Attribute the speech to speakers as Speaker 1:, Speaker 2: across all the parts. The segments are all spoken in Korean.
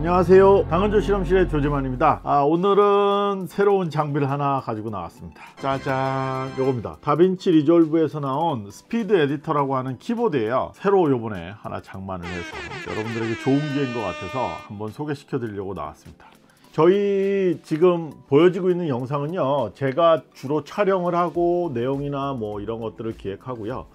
Speaker 1: 안녕하세요, 당근조 실험실의 조재만입니다. 오늘은 새로운 장비를 하나 가지고 나왔습니다. 짜잔, 요겁니다. 다빈치 리졸브에서 나온 스피드 에디터라고 하는 키보드예요. 새로 요번에 하나 장만을 해서 여러분들에게 좋은 기회인 것 같아서 한번 소개시켜 드리려고 나왔습니다. 저희 지금 보여지고 있는 영상은요, 제가 주로 촬영을 하고 내용이나 뭐 이런 것들을 기획하고요,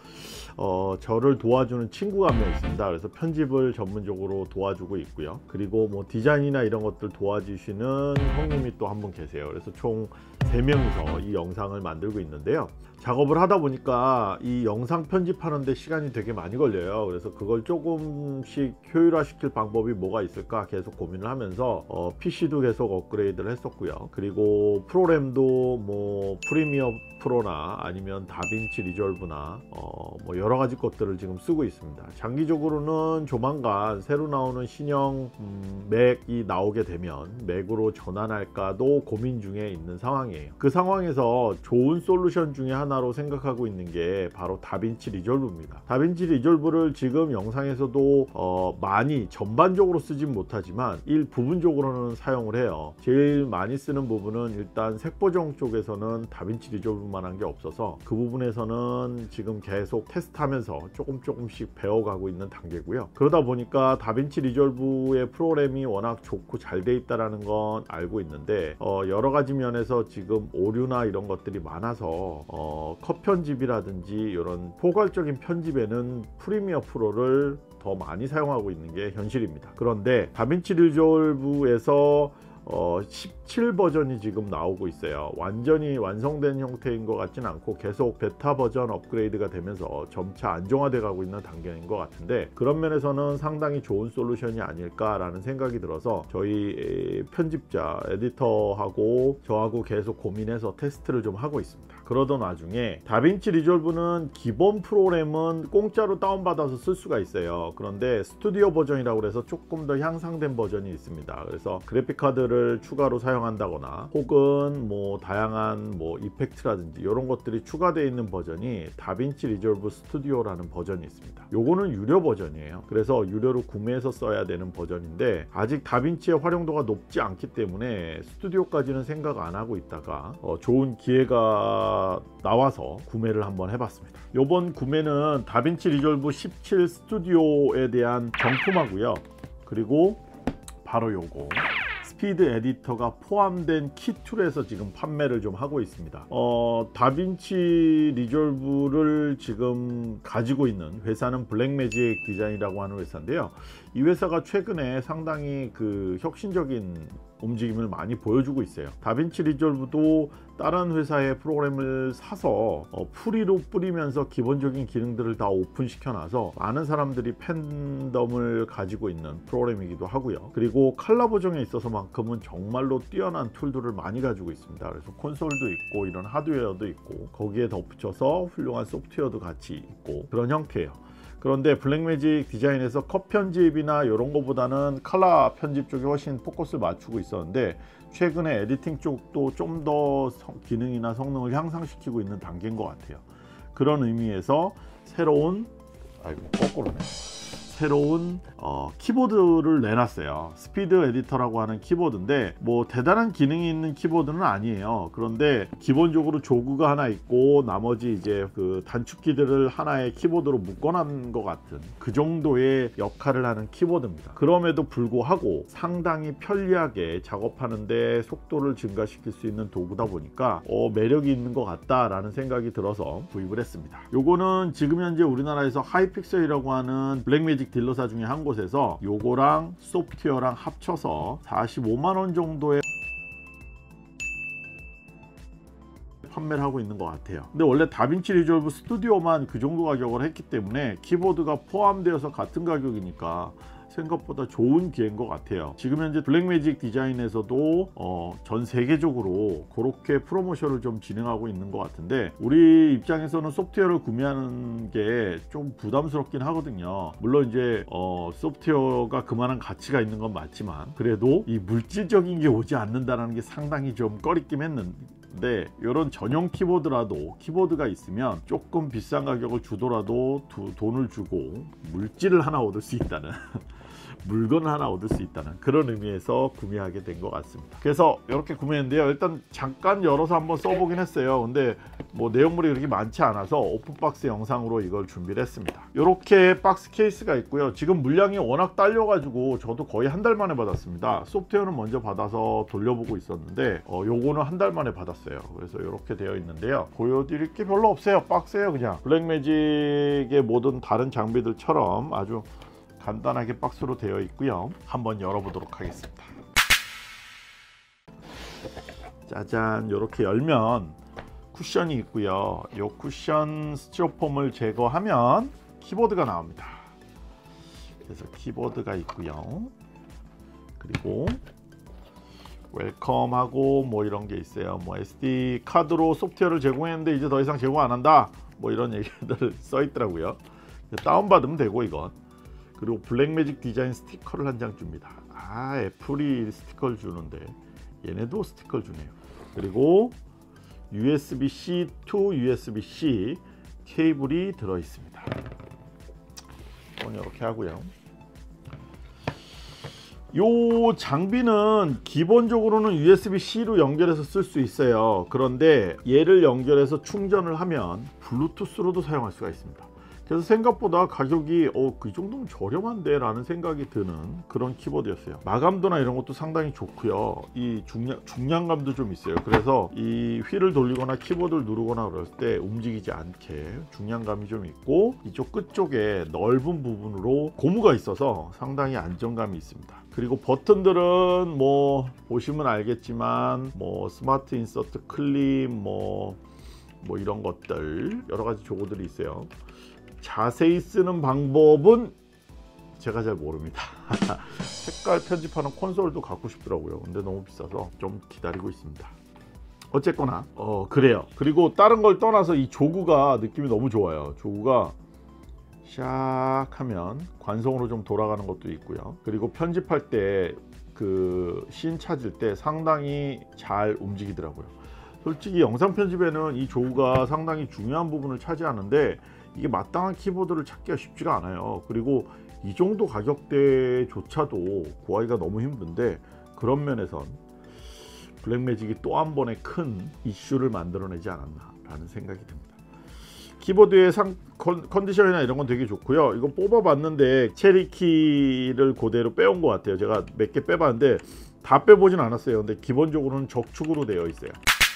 Speaker 1: 저를 도와주는 친구가 한 명 있습니다. 그래서 편집을 전문적으로 도와주고 있고요, 그리고 뭐 디자인이나 이런 것들 도와주시는 형님이 또 한 분 계세요. 그래서 총 3명이서 이 영상을 만들고 있는데요, 작업을 하다 보니까 이 영상 편집하는데 시간이 되게 많이 걸려요. 그래서 그걸 조금씩 효율화시킬 방법이 뭐가 있을까 계속 고민을 하면서 PC도 계속 업그레이드를 했었고요, 그리고 프로그램도 뭐 프리미어 프로나 아니면 다빈치 리졸브나 뭐 여러가지 것들을 지금 쓰고 있습니다. 장기적으로는 조만간 새로 나오는 신형 맥이 나오게 되면 맥으로 전환할까도 고민 중에 있는 상황이에요. 그 상황에서 좋은 솔루션 중에 하나로 생각하고 있는 게 바로 다빈치 리졸브입니다. 다빈치 리졸브를 지금 영상에서도 많이 전반적으로 쓰진 못하지만 일부분적으로는 사용을 해요. 제일 많이 쓰는 부분은 일단 색보정 쪽에서는 다빈치 리졸브만 한 게 없어서 그 부분에서는 지금 계속 테스트하면서 조금씩 배워가고 있는 단계고요. 그러다 보니까 다빈치 리졸브의 프로그램이 워낙 좋고 잘 돼 있다는 건 알고 있는데 여러가지 면에서 지금 오류나 이런 것들이 많아서 컷 편집이라든지 이런 포괄적인 편집에는 프리미어 프로를 더 많이 사용하고 있는 게 현실입니다. 그런데 다빈치 리졸브에서 17 버전이 지금 나오고 있어요. 완전히 완성된 형태인 것 같진 않고 계속 베타 버전 업그레이드가 되면서 점차 안정화돼 가고 있는 단계인 것 같은데, 그런 면에서는 상당히 좋은 솔루션이 아닐까라는 생각이 들어서 저희 편집자 에디터하고 저하고 계속 고민해서 테스트를 좀 하고 있습니다. 그러던 와중에 다빈치 리졸브는 기본 프로그램은 공짜로 다운받아서 쓸 수가 있어요. 그런데 스튜디오 버전이라고 해서 조금 더 향상된 버전이 있습니다. 그래서 그래픽카드를 추가로 사용한다거나 혹은 뭐 다양한 뭐 이펙트라든지 이런 것들이 추가되어 있는 버전이 다빈치 리졸브 스튜디오라는 버전이 있습니다. 요거는 유료 버전이에요. 그래서 유료로 구매해서 써야 되는 버전인데 아직 다빈치의 활용도가 높지 않기 때문에 스튜디오까지는 생각 안 하고 있다가 좋은 기회가 나와서 구매를 한번 해봤습니다. 요번 구매는 다빈치 리졸브 17 스튜디오에 대한 정품하고요, 그리고 바로 요거 스피드 에디터가 포함된 키툴에서 지금 판매를 좀 하고 있습니다. 다빈치 리졸브를 지금 가지고 있는 회사는 블랙매직 디자인이라고 하는 회사인데요, 이 회사가 최근에 상당히 그 혁신적인 움직임을 많이 보여주고 있어요. 다빈치 리졸브도 다른 회사의 프로그램을 사서 프리로 뿌리면서 기본적인 기능들을 다 오픈시켜 놔서 많은 사람들이 팬덤을 가지고 있는 프로그램이기도 하고요, 그리고 컬러 보정에 있어서만큼은 정말로 뛰어난 툴들을 많이 가지고 있습니다. 그래서 콘솔도 있고 이런 하드웨어도 있고 거기에 덧붙여서 훌륭한 소프트웨어도 같이 있고 그런 형태예요. 그런데 블랙매직 디자인에서 컷 편집이나 이런 거보다는 컬러 편집 쪽에 훨씬 포커스를 맞추고 있었는데 최근에 에디팅 쪽도 좀 더 기능이나 성능을 향상시키고 있는 단계인 것 같아요. 그런 의미에서 새로운 키보드를 내놨어요. 스피드 에디터라고 하는 키보드인데 뭐 대단한 기능이 있는 키보드는 아니에요. 그런데 기본적으로 조그가 하나 있고 나머지 이제 그 단축키들을 하나의 키보드로 묶어놓은 것 같은 그 정도의 역할을 하는 키보드입니다. 그럼에도 불구하고 상당히 편리하게 작업하는데 속도를 증가시킬 수 있는 도구다 보니까 매력이 있는 것 같다라는 생각이 들어서 구입을 했습니다. 요거는 지금 현재 우리나라에서 하이픽셀이라고 하는 블랙매직 딜러사 중에 한 곳에서 요거랑 소프트웨어랑 합쳐서 45만원 정도의 판매를 하고 있는 것 같아요. 근데 원래 다빈치 리졸브 스튜디오만 그 정도 가격을 했기 때문에 키보드가 포함되어서 같은 가격이니까 생각보다 좋은 기회인 것 같아요. 지금 현재 블랙매직 디자인에서도 전 세계적으로 그렇게 프로모션을 좀 진행하고 있는 것 같은데 우리 입장에서는 소프트웨어를 구매하는 게 좀 부담스럽긴 하거든요. 물론 이제 소프트웨어가 그만한 가치가 있는 건 맞지만 그래도 이 물질적인 게 오지 않는다는 게 상당히 좀 꺼리긴 했는데, 이런 전용 키보드라도 키보드가 있으면 조금 비싼 가격을 주더라도 돈을 주고 물질을 하나 얻을 수 있다는 물건 하나 얻을 수 있다는 그런 의미에서 구매하게 된 것 같습니다. 그래서 이렇게 구매했는데요. 일단 잠깐 열어서 한번 써보긴 했어요. 근데 뭐 내용물이 그렇게 많지 않아서 오픈박스 영상으로 이걸 준비를 했습니다. 이렇게 박스 케이스가 있고요. 지금 물량이 워낙 딸려가지고 저도 거의 한 달 만에 받았습니다. 소프트웨어는 먼저 받아서 돌려보고 있었는데 요거는 한 달 만에 받았어요. 그래서 이렇게 되어 있는데요. 보여드릴 게 별로 없어요. 박스예요. 그냥 블랙매직의 모든 다른 장비들처럼 아주 간단하게 박스로 되어 있고요. 한번 열어보도록 하겠습니다. 짜잔, 이렇게 열면 쿠션이 있고요. 이 쿠션 스티로폼을 제거하면 키보드가 나옵니다. 그래서 키보드가 있고요. 그리고 웰컴하고 뭐 이런 게 있어요. 뭐 SD 카드로 소프트웨어를 제공했는데 이제 더 이상 제공 안 한다. 뭐 이런 얘기들 써 있더라고요. 다운받으면 되고 이건. 그리고 블랙매직 디자인 스티커를 한 장 줍니다. 애플이 스티커를 주는데 얘네도 스티커를 주네요. 그리고 USB-C to USB-C 케이블이 들어 있습니다. 이렇게 하고요. 요 장비는 기본적으로는 USB-C로 연결해서 쓸 수 있어요. 그런데 얘를 연결해서 충전을 하면 블루투스로도 사용할 수가 있습니다. 그래서 생각보다 가격이 그 정도면 저렴한데 라는 생각이 드는 그런 키보드였어요. 마감도나 이런 것도 상당히 좋고요. 이 중량감도 좀 있어요. 그래서 이 휠을 돌리거나 키보드를 누르거나 그럴 때 움직이지 않게 중량감이 좀 있고, 이쪽 끝쪽에 넓은 부분으로 고무가 있어서 상당히 안정감이 있습니다. 그리고 버튼들은 뭐 보시면 알겠지만 뭐 스마트 인서트 클립 뭐 이런 것들 여러 가지 조거들이 있어요. 자세히 쓰는 방법은 제가 잘 모릅니다. 색깔 편집하는 콘솔도 갖고 싶더라고요. 근데 너무 비싸서 좀 기다리고 있습니다. 어쨌거나 그래요. 그리고 다른 걸 떠나서 이 조구가 느낌이 너무 좋아요. 조구가 샥 하면 관성으로 좀 돌아가는 것도 있고요. 그리고 편집할 때 그 씬 찾을 때 상당히 잘 움직이더라고요. 솔직히 영상 편집에는 이 조구가 상당히 중요한 부분을 차지하는데 이게 마땅한 키보드를 찾기가 쉽지가 않아요. 그리고 이 정도 가격대조차도 구하기가 너무 힘든데, 그런 면에선 블랙매직이 또 한 번의 큰 이슈를 만들어내지 않았나 라는 생각이 듭니다. 키보드의 컨디션이나 이런 건 되게 좋고요. 이거 뽑아봤는데 체리키를 그대로 빼온 것 같아요. 제가 몇 개 빼봤는데 다 빼보진 않았어요. 근데 기본적으로는 적축으로 되어 있어요.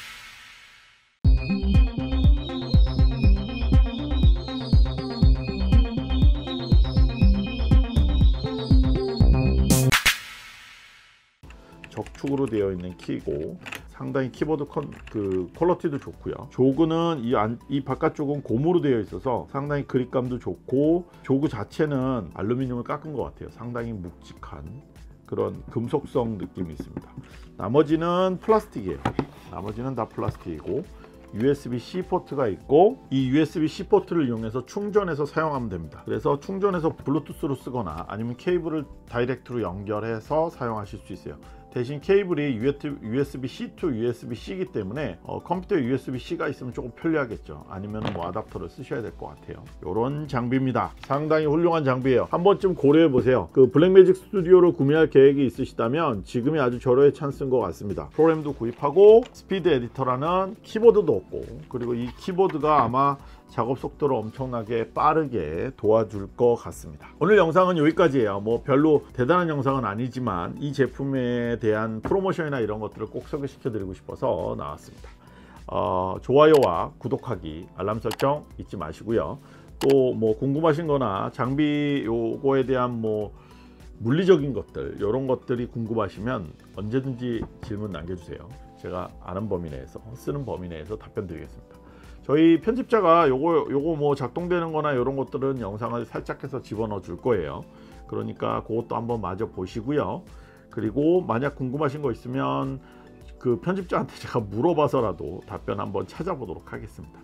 Speaker 1: 적축으로 되어 있는 키고, 상당히 키보드 퀄리티도 좋고요. 조그는 이 바깥쪽은 고무로 되어 있어서 상당히 그립감도 좋고, 조그 자체는 알루미늄을 깎은 것 같아요. 상당히 묵직한 그런 금속성 느낌이 있습니다. 나머지는 플라스틱이에요. 나머지는 다 플라스틱이고, USB-C 포트가 있고, 이 USB-C 포트를 이용해서 충전해서 사용하면 됩니다. 그래서 충전해서 블루투스로 쓰거나 아니면 케이블을 다이렉트로 연결해서 사용하실 수 있어요. 대신 케이블이 USB-C to USB-C이기 때문에 컴퓨터에 USB-C가 있으면 조금 편리하겠죠. 아니면 뭐 아답터를 쓰셔야 될 것 같아요. 이런 장비입니다. 상당히 훌륭한 장비예요. 한 번쯤 고려해 보세요. 그 블랙매직 스튜디오를 구매할 계획이 있으시다면 지금이 아주 절호의 찬스인 것 같습니다. 프로그램도 구입하고 스피드 에디터라는 키보드도 얻고, 그리고 이 키보드가 아마 작업 속도를 엄청나게 빠르게 도와줄 것 같습니다. 오늘 영상은 여기까지예요. 뭐 별로 대단한 영상은 아니지만 이 제품에 대한 프로모션이나 이런 것들을 꼭 소개시켜 드리고 싶어서 나왔습니다. 좋아요와 구독하기, 알람 설정 잊지 마시고요. 또 뭐 궁금하신 거나 장비 요거에 대한 뭐 물리적인 것들, 이런 것들이 궁금하시면 언제든지 질문 남겨주세요. 제가 아는 범위 내에서, 쓰는 범위 내에서 답변 드리겠습니다. 저희 편집자가 요거 뭐 작동되는 거나 이런 것들은 영상을 살짝 해서 집어넣어 줄 거예요. 그러니까 그것도 한번 마저 보시고요. 그리고 만약 궁금하신 거 있으면 그 편집자한테 제가 물어봐서라도 답변 한번 찾아보도록 하겠습니다.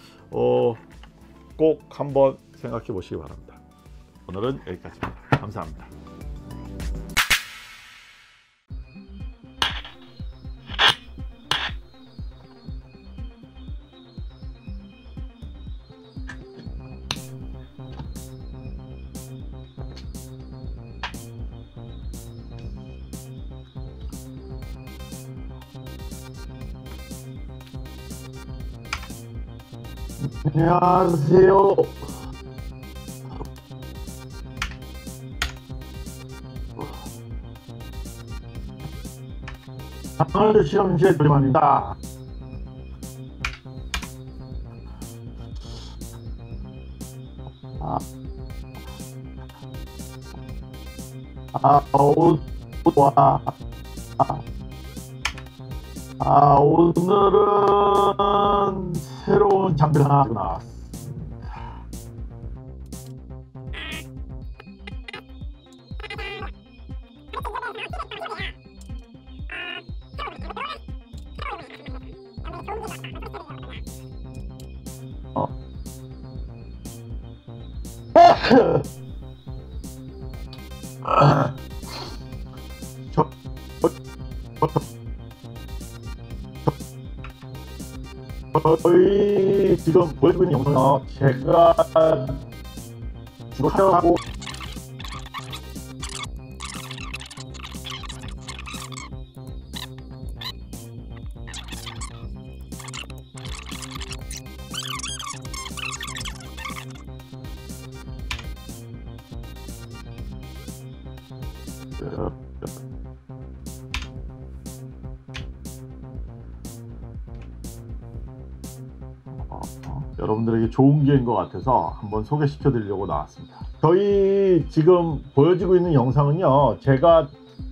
Speaker 1: 꼭 한번 생각해 보시기 바랍니다. 오늘은 여기까지입니다. 감사합니다. 안녕하세요. 오늘 실험실의 조지만입니다. 오늘은 새로운 장비를 하나 가지고 나왔습니다. 저희 지금 보여주고 있는 영상은 제가 주로 사용하고 여러분들에게 좋은 기회인 것 같아서 한번 소개시켜 드리려고 나왔습니다. 저희 지금 보여지고 있는 영상은요, 제가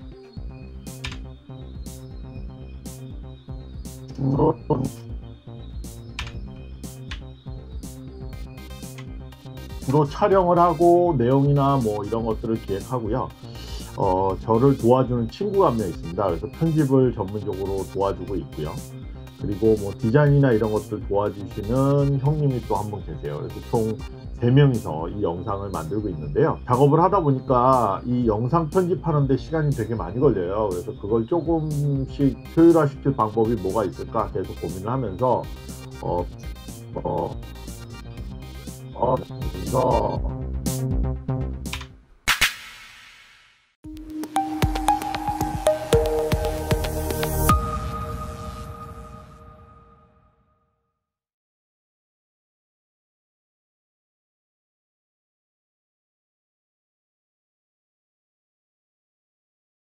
Speaker 1: 주로 촬영을 하고 내용이나 뭐 이런 것들을 기획하고요. 저를 도와주는 친구가 한 명 있습니다. 그래서 편집을 전문적으로 도와주고 있고요. 그리고 뭐 디자인이나 이런 것들 도와주시는 형님이 또 한 분 계세요. 그래서 총 3명이서 이 영상을 만들고 있는데요. 작업을 하다 보니까 이 영상 편집하는데 시간이 되게 많이 걸려요. 그래서 그걸 조금씩 효율화시킬 방법이 뭐가 있을까 계속 고민을 하면서 그래서